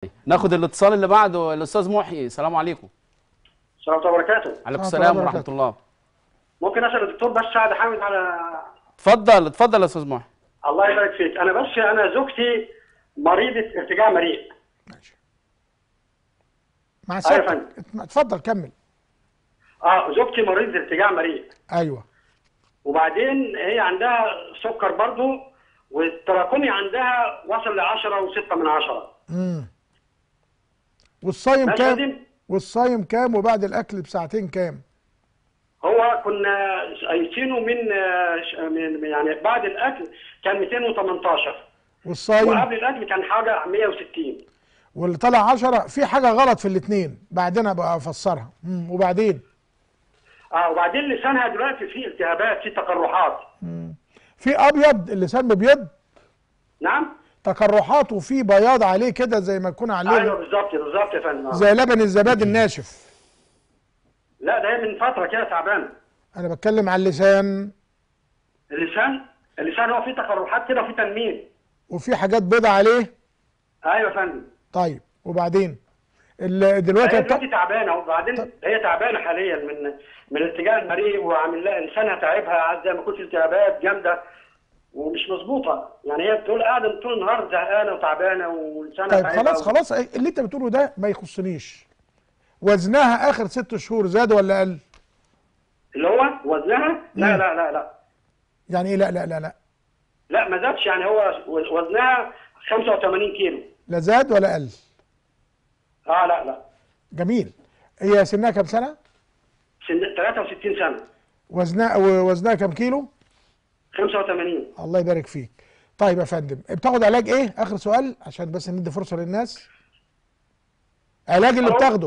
ناخد الاتصال اللي بعده. الاستاذ محيي، السلام عليكم. السلام عليكم وبركاته. عليكم السلام ورحمه الله. ممكن اسال الدكتور بس سعد حامد على؟ اتفضل اتفضل يا استاذ محيي. الله يبارك فيك. انا زوجتي مريضه ارتجاع مريء. ماشي مع سعادتك. اتفضل كمل. زوجتي مريضه ارتجاع مريء. ايوه. وبعدين هي عندها سكر برضه، والتراكمي عندها وصل ل 10.6. والصايم كام؟ والصايم كام وبعد الاكل بساعتين كام؟ هو كنا قايسينه من يعني بعد الاكل كان 218، والصايم وقبل الاكل كان حاجه 160. واللي طلع 10. في حاجه غلط في الاثنين، بعدين ابقى افسرها. وبعدين وبعدين لسانها دلوقتي فيه التهابات، فيه تقرحات. في ابيض، اللسان بيض. نعم. تقرحات وفي بياض عليه كده زي ما يكون عليه. ايوه بالظبط يا فندم. زي لبن الزبادي الناشف. لا ده هي من فتره كده تعبانه. انا بتكلم على اللسان. اللسان هو فيه تقرحات كده وفيه تنميل وفي حاجات بيضة عليه. ايوه يا فندم. طيب وبعدين دلوقتي هي دلوقتي تعبانه، وبعدين هي تعبانه حاليا من ارتجاع المريء، وعامل لها لسانها تعبها زي ما كنت التهابات جامده ومش مظبوطه. يعني هي بتقول قاعده طول النهار زهقانه وتعبانه ولسانها طيب خلاص اللي انت بتقوله ده ما يخصنيش. وزنها اخر 6 شهور زاد ولا قل؟ اللي هو وزنها؟ لا لا لا لا. يعني ايه لا لا لا لا؟ لا ما زادش، يعني هو وزنها 85 كيلو. لا زاد ولا قل؟ لا. جميل. هي سنها كام سنه؟ 63 سنه. وزنها كام كيلو؟ 85. الله يبارك فيك. طيب يا فندم، بتاخد علاج ايه؟ اخر سؤال عشان بس ندي فرصه للناس. علاج اللي بتاخده.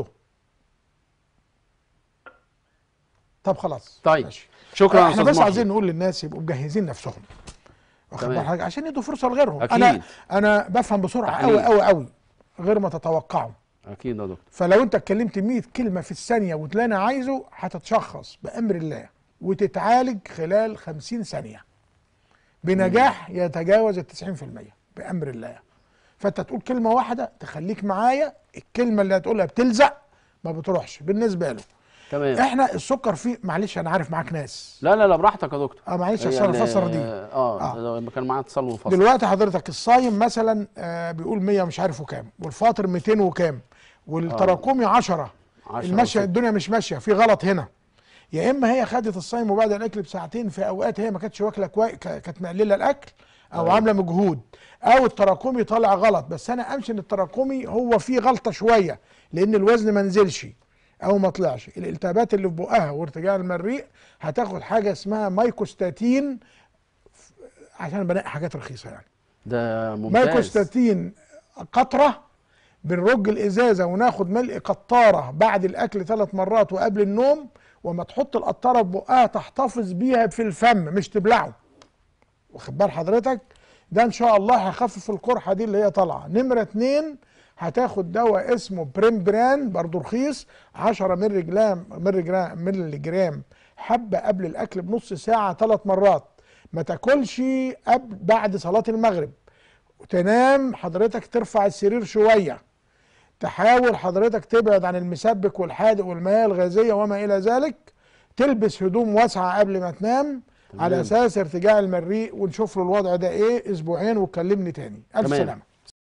طب خلاص. طيب ماشي. شكرا. احنا بس عايزين نقول للناس يبقوا مجهزين نفسهم، واخد بال حضرتك، عشان يدوا فرصه لغيرهم. أكيد. انا بفهم بسرعه قوي قوي قوي غير ما تتوقعوا. اكيد يا دكتور. فلو انت اتكلمت 100 كلمه في الثانيه وتلاقي انا عايزه، هتتشخص بامر الله وتتعالج خلال 50 ثانيه بنجاح يتجاوز ال 90% بامر الله. فانت تقول كلمه واحده تخليك معايا، الكلمه اللي هتقولها بتلزق ما بتروحش بالنسبه له. تمام. احنا السكر فيه، معلش انا عارف معاك ناس. لا براحتك يا دكتور. معلش عشان افسر دي. كان معايا اتصال منفصل. دلوقتي حضرتك الصايم مثلا بيقول 100 مش عارف وكام، والفاطر 200 وكام، والتراكمي 10. الماشيه الدنيا مش ماشيه، في غلط هنا. يا اما هي خدت الصايم وبعد الاكل بساعتين، في اوقات هي ما كانتش واكله كويس، كانت مقلله الاكل او عامله مجهود، او التراكمي طالع غلط. بس انا امشي ان التراكمي هو فيه غلطه شويه، لان الوزن ما نزلش او ما طلعش. الالتهابات اللي في بقها وارتجاع المريء هتاخد حاجه اسمها مايكوستاتين، عشان بنقي حاجات رخيصه يعني. ده ممتاز. مايكوستاتين قطره، بنرج الازازه وناخد ملء قطاره بعد الاكل 3 مرات وقبل النوم، وما تحط القطاره في بقها تحتفظ بيها في الفم مش تبلعه، واخد بال حضرتك. ده ان شاء الله هيخفف القرحه دي اللي هي طالعه. نمره 2 هتاخد دواء اسمه بريمبران برضه رخيص، 10 مللي جرام حبه قبل الاكل بنص ساعه 3 مرات. ما تاكلش بعد صلاه المغرب، وتنام حضرتك ترفع السرير شويه. تحاول حضرتك تبعد عن المسبك والحادق والمياه الغازيه وما الى ذلك. تلبس هدوم واسعه قبل ما تنام على اساس ارتجاع المريء، ونشوف له الوضع ده ايه اسبوعين وتكلمني تاني. الف سلامه.